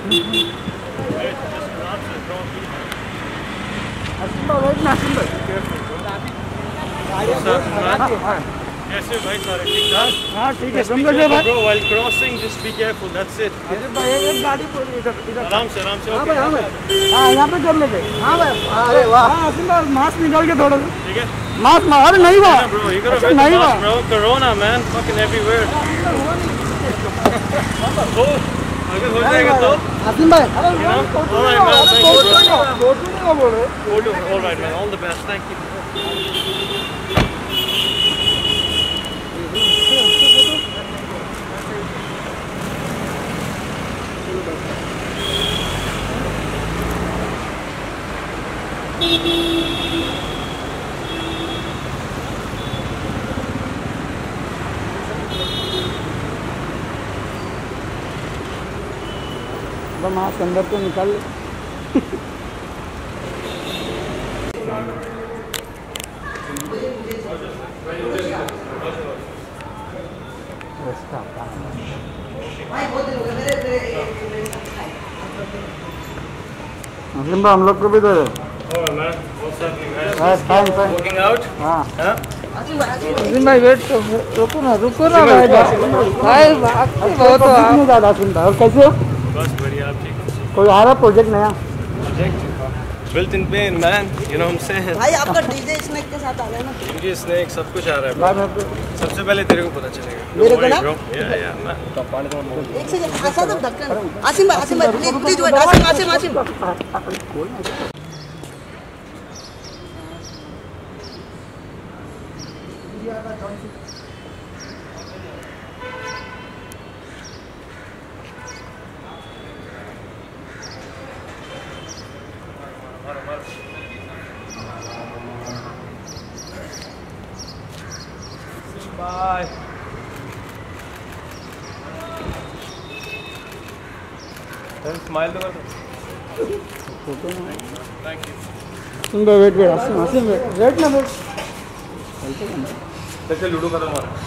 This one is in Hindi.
कैसे भाई सारे ठीक ठाक? हाँ ठीक है समझो भाई। Bro, while crossing just be careful, that's it. अरे भाई एक गाड़ी इधर आराम से हाँ भाई हाँ भाई हाँ यहाँ पे कर लेते हाँ भाई अरे वाह हाँ आसिम भाई मास्क निकाल के थोड़ा ठीक है मास्क अरे नहीं हुआ bro, you gotta wear the नहीं हुआ mask, bro. Corona man, fucking everywhere. Oh, अगर हो जाएगा तो आसिम भाई all right man, thank you bro. बोल रहे All right man, all the best, thank you. Mask अंदर तो निकाल हम लोग को भी दे Working out? हाँ हाँ? भाई वेट रुको ना भाई भाई बहुत ज़्यादा सुनता है। और कैसे हो? बस बढ़िया, आप ठीक हो? कोई आ रहा प्रोजेक्ट नया? Built in pain, man. You know what I'm saying? भाई आपका डीजे स्नैक के साथ आ रहा है ना? DJ Snake सब कुछ आ रहा है bro. भाई मैं सबसे पहले तेरे को पता चलेगा. मेरे को ना? bro. Yeah, man. एक सेकंड आसिम ढक्कन आसिम भाई please wait Asim Bye. Then smile तो कर दो. Thank you. सुन वेट आसिम वेट ना वेट कैसे लूडो खत्म हो रहा है?